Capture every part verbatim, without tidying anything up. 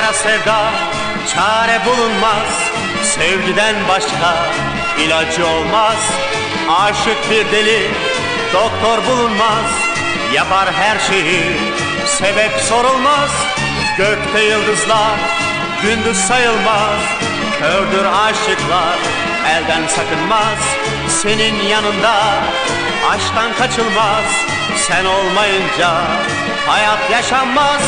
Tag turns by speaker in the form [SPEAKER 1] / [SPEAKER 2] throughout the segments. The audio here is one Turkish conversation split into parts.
[SPEAKER 1] kara sevda çare bulunmaz, sevgiden başka ilacı olmaz. Aşık bir deli doktor bulunmaz, yapar her şeyi sebep sorulmaz. Gökte yıldızlar gündüz sayılmaz, kördür aşıklar elden sakınmaz. Senin yanında aşktan kaçılmaz, sen olmayınca hayat yaşanmaz.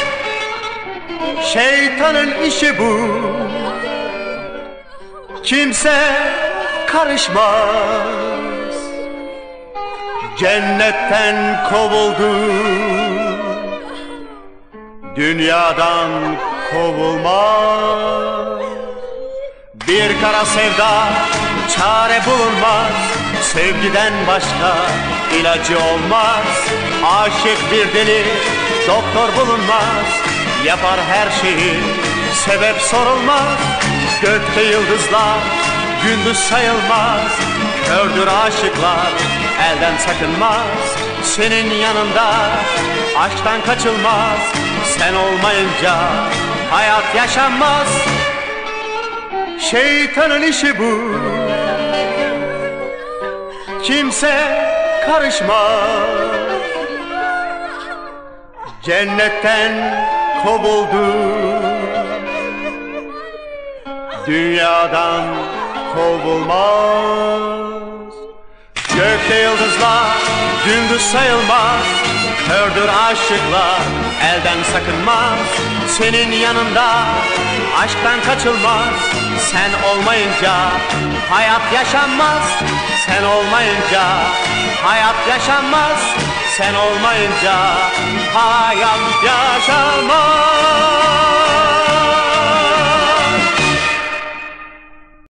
[SPEAKER 1] Şeytanın işi bu, kimse karışmaz. Cennetten kovuldu, dünyadan kovulmaz. Bir kara sevda çare bulunmaz, sevgiden başka ilacı olmaz. Aşık bir deli doktor bulunmaz, yapar her şeyi sebep sorulmaz. Gökte yıldızlar gündüz sayılmaz, kördür aşıklar elden sakınmaz. Senin yanında aşktan kaçılmaz, sen olmayınca hayat yaşanmaz. Şeytanın işi bu, kimse karışmaz. Cennetten kovuldu, dünyadan kovulmaz. Gökte yıldızlar gündüz sayılmaz, kördür aşıklar elden sakınmaz. Senin yanında aşktan kaçılmaz, sen olmayınca hayat yaşanmaz. Sen olmayınca hayat yaşanmaz. Sen olmayınca hayat yaşanmaz.